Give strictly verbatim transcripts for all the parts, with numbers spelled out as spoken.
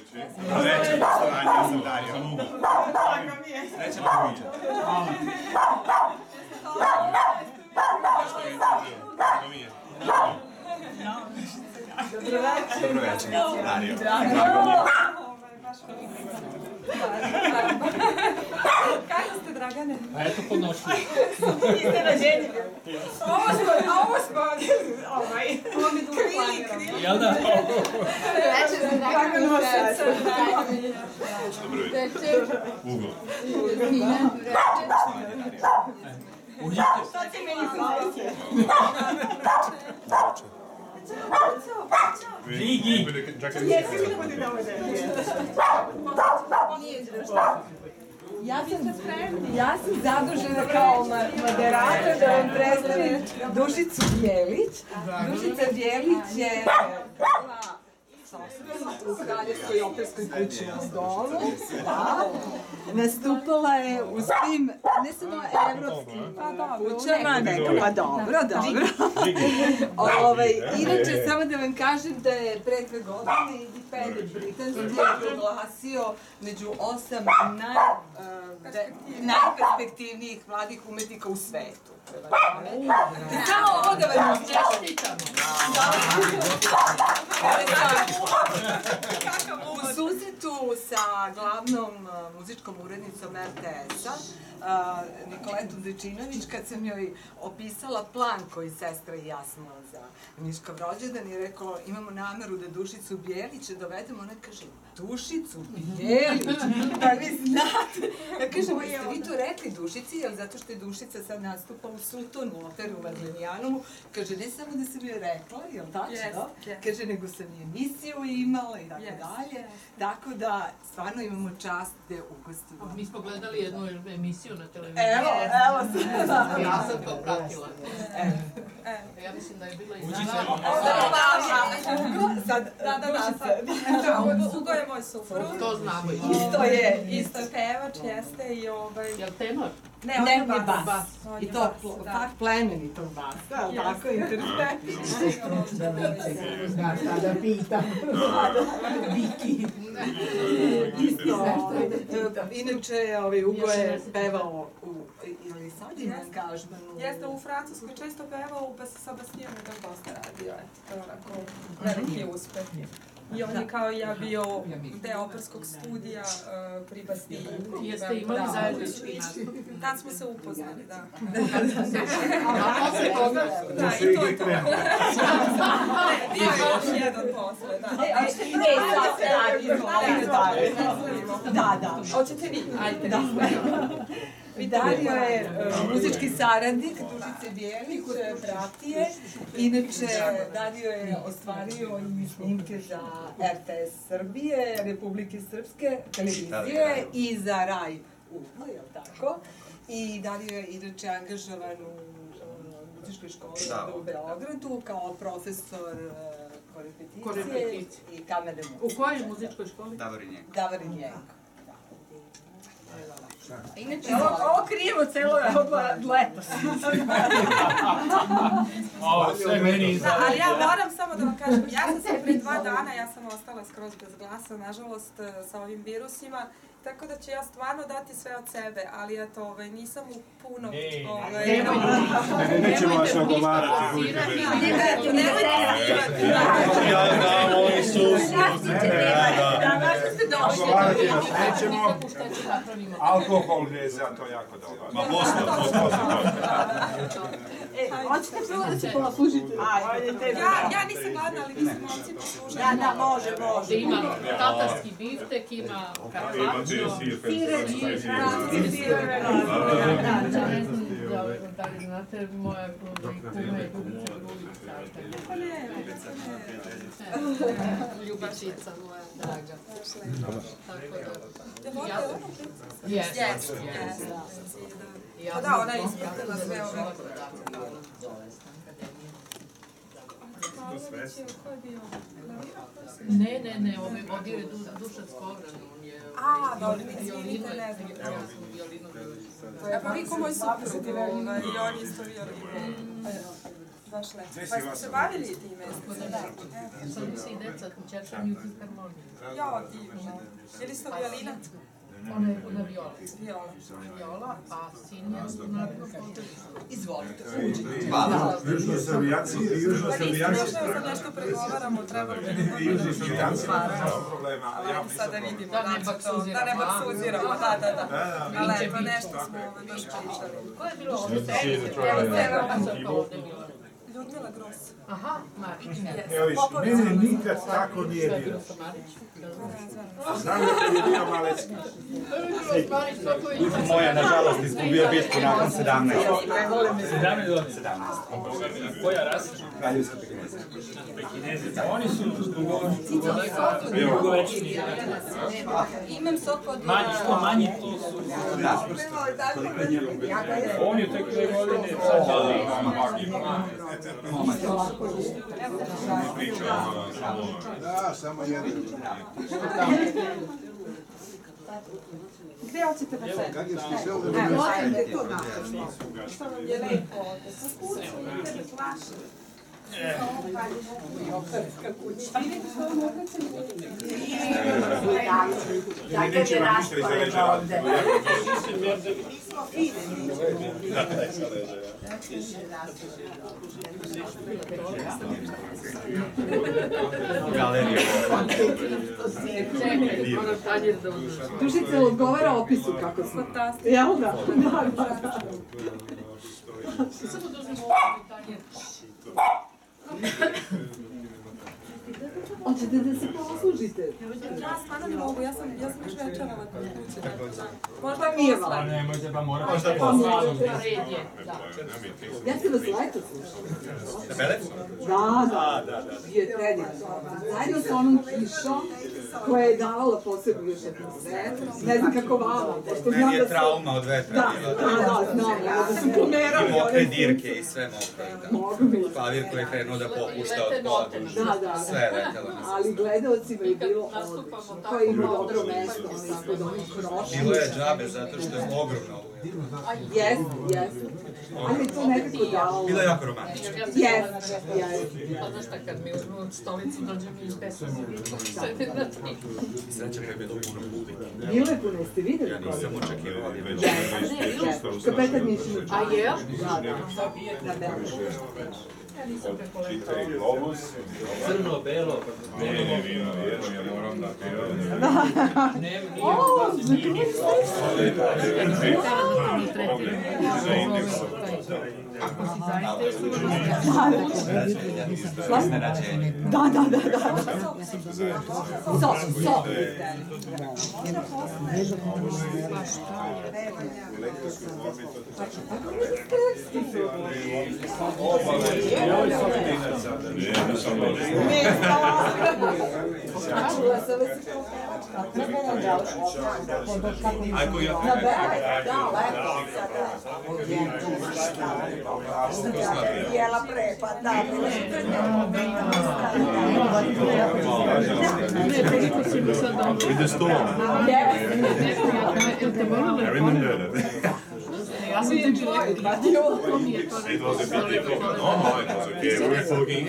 Sreće, poštovanje, ja sam Dario. Sreće na kuće. Kako mi je? Dobro večer, Dario. Kako ste, Dragane? A eto podnošli. Niste rođeni. Ovo smo, ovo smo, ovaj, ovo mi dugo planiramo. Jel da? Večer za Draganu Nosac. Dobro večer. Ugo. Užite. Šta će meni znati? Rigi. Jesi li da bude da ovdje? Ja sam, ja sam zadužena kao moderator da vam predstavim Dušicu Bjelić. Dušica Bjelić je u Kraljevskoj operskoj kući na Dolu. Nastupala je u svim, ne samo evropskim kućama, nego, pa dobro, dobro. Inače, samo da vam kažem da je pre dve godine Independent britanski proglasio među osam najperspektivnijih mladih umetnika u svetu. Samo ovo da vam čestitam. U susretu sa glavnom muzičkom urednicom er te es-a, Nikoletom Dečinović, kad sam joj opisala plan koji sestra i ja smo za Niškov rođendan i rekao imamo nameru da Dušicu Bjelić dovedemo, ona kaže Dušicu Bjelić, pa vi znate. Ja kažem, jeste vi to rekli Dušici, jel zato što je Dušica sad nastupa u Sutonu, operu u Vadlenijanovu, kaže ne samo da sam joj rekla, jel tačno? Kaže nego sam i emisiju imala i tako dalje, tako da stvarno imamo čast da ugostimo. Mi smo gledali jednu emisiju na televiziji. Evo, evo sam. Ja sam to pratila. Ja mislim da je bila i znala. Sad, Da, da, da. Ugo je moj suprug. To znamo. isto je. Isto je pevač, jeste i ovaj... Jel tenor? Ne, Ne, on je on je bas. bas. On I je to bas, da. tak plemenitog basa, ali tako interesantno. Da pitam. Viki. Isto. Inače, ovaj, Ugo je pevao u, ili sad ima angažmanu. Jeste, u Francuskoj često pevao, pa se sa Bastijanom da dosta radio, eto, to je onako veliki uspeh. I on je kao i ja bio deo operskog studija uh, pri Bastiji. Jeste imali zajednički nastup? Tad smo se upoznali, da. A posle toga? Da, i to je to. Ne, bio je još jedan posle, da. E, sad radimo. Da, da. Hoćete vi? Ajde, da. Dario je uh, muzički saradnik Dušice Bjelić, pratije. Inače, Dario je ostvario i snimke za er te es Srbije, Republike Srpske, televizije i za Raj Ugo, je li tako? I Dario je inače angažovan u uh, muzičkoj školi u Beogradu kao profesor uh, korepeticije i kamerne muzike. U kojoj muzičkoj školi? Davorin Jenko. Davorin Jenko. Inače, ovo krivo celo od letos. Ovo, sve meni iza. Da, ali ja moram samo da vam kažem, ja sam se pre dva dana, ja sam ostala skroz bez glasa, nažalost, sa ovim virusima, tako da ću ja stvarno dati sve od sebe, ali eto, ovaj, nisam u punom... Ne, nećemo vas nagovarati. Nemojte snimati. Ja da, oni su... Nećemo, alkohol je za to jako dobro. Ma posla, posla. Hoćete prvo da se poslužite? Ja, ja nisam gladna, ali mislim, momci poslužaju. Da, da, može, može. Ima tatarski biftek, ima karpaccio. Francuski sir. Da li znate, moja kuma je Ljubica Grubica. Pa ne, Ljubičica moja draga. Da volite ono? Jes. Jes, jes. Pa da, ona je ispratila sve ove... Ko je bio? Ne, ne, ne, ovaj vodio je Dušan Skovran, on je... A, dobro, vi cijenite, ne znam. Ja sam violinu. Ja pa vi ko moj suprug, i on isto violinu. Baš lepo. Pa ste se bavili time? Sad mi se i deca čečanju u filharmoniji. Jo, divno. Je li ste violina? Ona je na viola. Viola. Viola, a sin je u narodnom pozorištu. Izvolite. Južnosrbijanci i južnosrbijanci. Pa nismo sad nešto pregovaramo, treba li I južnosrbijanci nema problema. Ali sad da vidimo, da ne baksuziramo, da, da, da. Ali eto, nešto smo baš pričali. Ko je bilo ovdje? Evo, ovdje bilo. Ljudmila Gros. Aha, Marić. Evo viš, mene nikad tako nije bilo. Znam da je bio Malecki. Moja, nažalost, izgubio bitku nakon sedamnaest. sedamnaest godina. sedamnaest. Koja rasa? Kraljevska pekineza. Pekineza. Oni su dugovečni. Imam sok od... Manji, što manji, to su... Da. On je tek dve godine, sad Da, samo jedan. Gde hoćete da se? Kad je spisao da Evo, bi... ajde, to napravimo. Što vam je lepo ovde. Sa kućom, idete flaše. Ili nećemo ništa iza leđa raditi. Galerija. Dušica odgovara opisu kako smo. Fantastično. Jel da? Da, da, da. Samo da uzmemo ovo pitanje. Hoćete da se poslužite? Ja stvarno ne mogu, ja sam, ja sam još večerala kod kuće. Možda Nije posle. vam. Ne, možda pa mora. Možda Pa posle. Red je, da. Ja se vas leto slušala. Debele? Da, da, da. Je predivno. Zajedno sa onom kišom koja je davala posebno još atmosferu. Ne znam kako vama, pošto znam Meni da je se... trauma od vetra Da, bila. da, da, znam, ja da sam pomerala. I mokre dirke i sve mokre. Da. Mogu mi. Pavir koji je krenuo da popušta od kola. Da, da. Sve je letelo na sve. Ali gledalcima je bilo odlično. To ima dobro mesto, ono ispod onih krošnja. Bilo je džabe zato što je ogromno ovo. Jes, jes. Ali je to nekako dalo. Bilo je jako romantično. Jes, jes. Pa znaš šta, kad mi uzmu stolicu, dođe mi iz pesama. Sede na ti. Sreća je bilo puno publike. Bilo je puno, jeste vidjeli Ja nisam očekivao, ali je bilo. Jes, kapetan Mišinić. A je? Da, da. Na Belu. Ja nisam preko leta. Čita i globus. Crno, belo. Ne, ne, vino, jedno, ja moram da piram. Ne, nije. O, za koji Ako si zaista je Iznenađenje. Da, da, da, da. Sok, sok. Čula sam vas i kao Ajko ja. na Belu. Da, lepo. Jela prepad, da. With the storm. I remember that. Ja sam tebi rekla, to mi je to It was a bit difficult. No, no, it was okay. We were talking.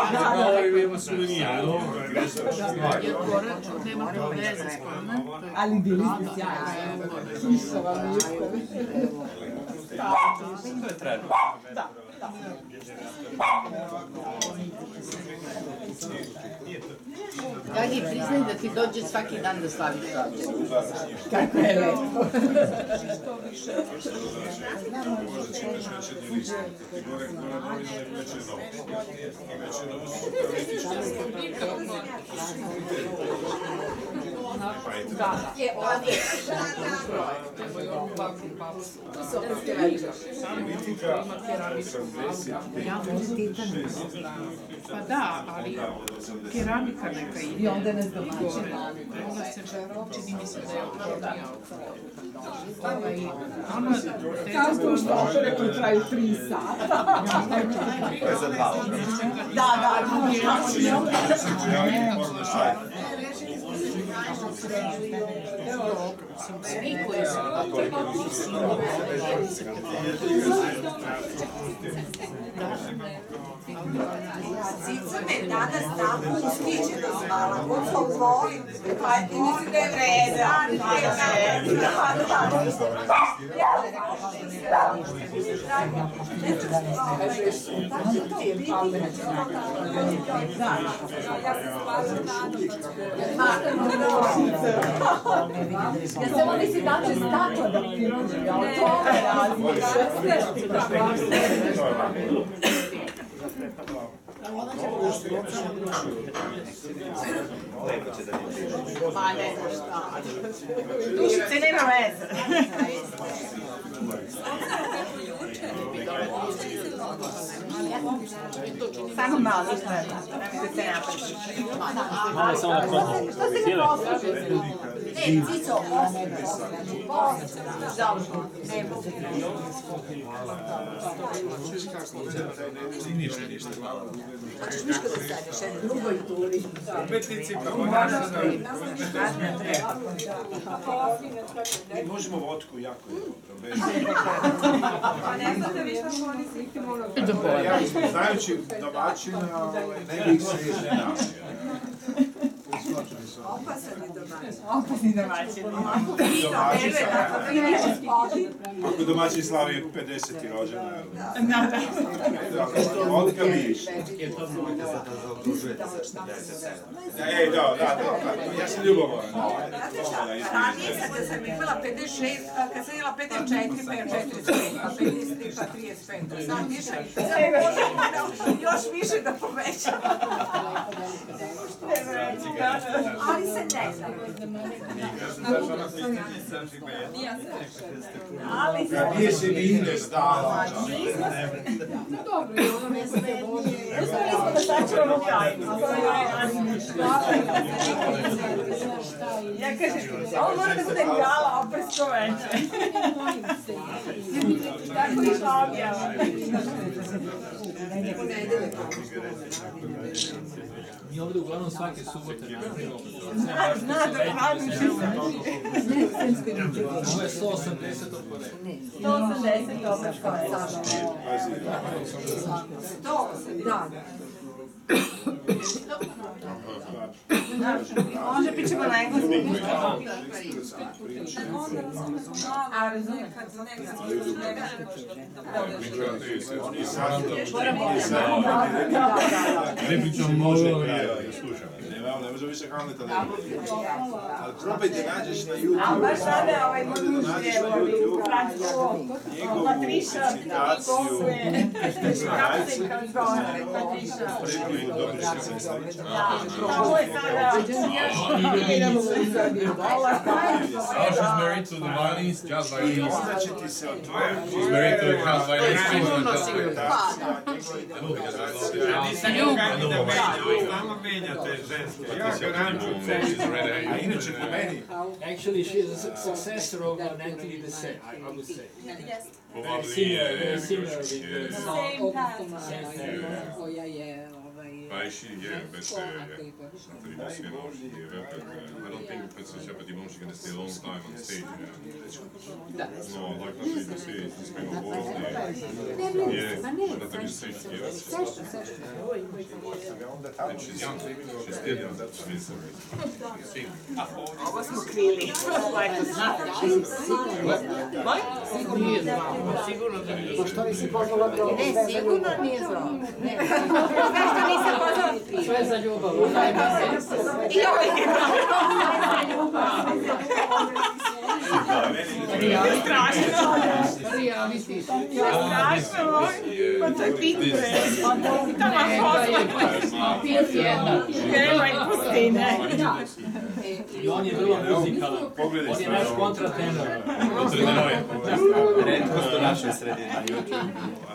jer korač nema to veze s kojima. Ali bili ste sjajni. Kiša vam ispred. To je trend. Gagi, priznaj da ti dođe svaki dan da slaviš rođendan. Kako je lepo. Je, ova nije. To se opet keramika. Ja pa da, ali keramika neka ide. I onda nas domaćin. Onda se čini mi se da je otvorenija. Ona, Kao što štošere koji traju tri sata. To je za dva. Da, da, da. Svi koji su Cica me danas tako ustiđeno zvala, ko to volim, pa ti mislim da je vreda. Ja samo mislim da će stakla da prirođe, ja o tome Ma ne znaš šta. Dušice nema veze. Samo malo izgleda. Nemojte se napraviti. Malo samo da prođe. Cijele. Ne, Cico, dobro. Ništa, ništa. Hoćeš Miško da sedeš jednu drugoj turi? Umetnici, kako ne možemo vodku jako dobro. Pa ne znate više koristiti ono. Ja, znajući domaćina, ne bih se iznenavio. Opasan je domaćin. Opasni domaćin. Ako domaćin slavi pedeseti rođena, vodka viš. Ej, da, da, ja sam ljubomoran. Ranije kada sam imala pedeset šest, kad sam imala pedeset četiri, pa je četrdeset pet, pa pedeset tri, pa trideset pet. Sad više, sad još više da povećam. Ali se ne znam. Ali se Kad nije se nigde stala. No dobro, ono ne sve može. Uspjeli smo da sačuvamo tajnu. Ja kažem, ovo mora da bude gala, opet sto veće. Tako išla objava. Mi ovdje uglavnom svake subote napravimo. Zna da radim što se Ovo je sto osamdeset opore. sto osamdeset opet koje. to, da. Može pričamo na engleskom. A razumijem kad za nekad Ne pričam može i slušam. Ne može više Hamleta da ali probajte nađeš na YouTube. A baš sada ovaj modužnje, ovaj Francko, Patriša, Gosle, kako se kao zove, Patriša. Ovo je sada, idemo u Srbiju. Oh, she's married to the violinist, jazz violinist. Iznaće ti se od tvoje. She's married to a jazz violinist. Sigurno, sigurno. I know because Samo menjate ženske. I A inače po meni. Actually, she is a successor of Natalie Dessay, I I would say. Yes. Very similar, very similar with the Same path. Koja je, ovaj... Pa she, yeah, but uh, Natalie Dessay, no, she, uh, I don't think Patricia Petit-Bon, she's going to stay a long time on stage. Yeah. No, like Natalie Dessay, she's been on board. Yeah, Natalie Dessay, she gave us. And she's young, she's still young, she's Ovo smo krili. Nije zvao, sigurno da nije. Što nisi pozvala da... Ne, sigurno nije zvao. Ne, zašto nisam pozvala? Sve za ljubav. I ovaj je Reality. Strašno, pa to je pitne. Pit jedan. Nema i pustine. I on je vrlo muzikalan. On je naš kontratenor. Redko su naše sredine na YouTube.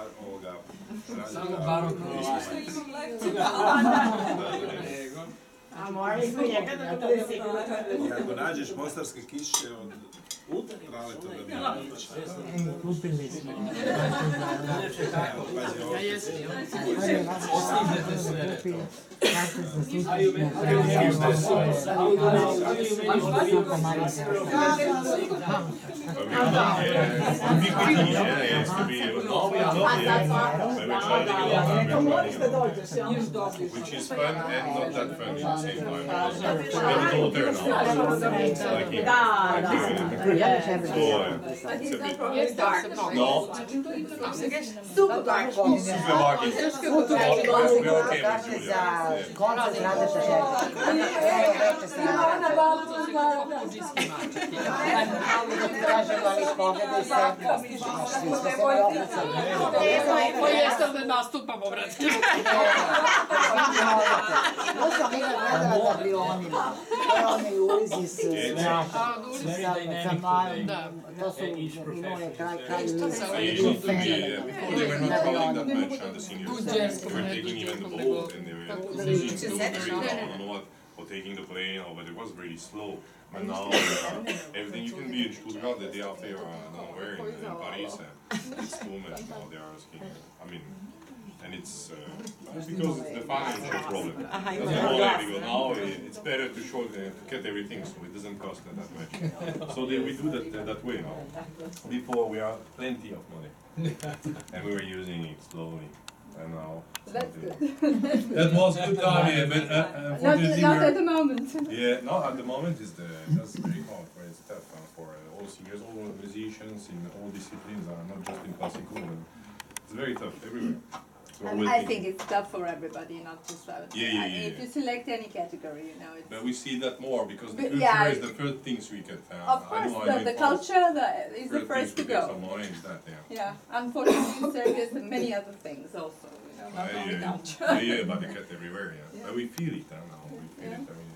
Samo barokno. A moj su njega da bude sigurno. Ako nađeš mostarske kiše od Traleta Damjanovića. Kupili smo. Ja jesam. Stižete sve. Kako se slučajno Ali u meni which is fun and not that fun at the same time. Because we have a daughter now, like him. So, uh, it's a bit no. Supermarket. Supermarket. We're okay with Julia. Koncert Radeša Šerka. Ona babu, Kažemo, ali pogledaj se. Svi smo se oblicali. Koji jeste da nastupamo, brate? To sam bila gledala da bi onima. To je oni ulizi s Majom. To su minule kraj kraj ulizi. They used to be, uh, before they were not rolling that much on the seniors. They were taking even the boat and they were using very down, I don't know what, or taking the plane, or, but it was really slow. But now, uh, everything you can be in Stuttgart the day after, uh, nowhere in, in Paris, uh, it's too much now, they are asking. I mean, and it's uh, because it's the financial problem. That's the only because now it's better to short uh, to cut everything so it doesn't cost that much. So they, we do that uh, that way now. Before we have plenty of money, and we were using it slowly. And now That's good. That was good time, yeah, but uh, unfortunately Not, not we're- at the moment. Yeah, no, at the moment is the that's very hard for it's tough uh, for uh, all singers, all musicians in all disciplines, uh, not just in classical. And it's very tough everywhere. So And we're I thinking- think it's tough for everybody, not just for Yeah, yeah, yeah, If yeah. you select any category, you know, it's... But we see that more because the But culture yeah, is the first things we get. Uh, Of I course, know I the, know the in France, culture the, is the first first to things we get go. some more is that, yeah. Yeah, unfortunately, in Serbia, there's many other things also, you know, not Uh, only yeah, culture. yeah, yeah, but they cut everywhere, yeah. But we feel it uh, now, we feel Yeah. it. I mean,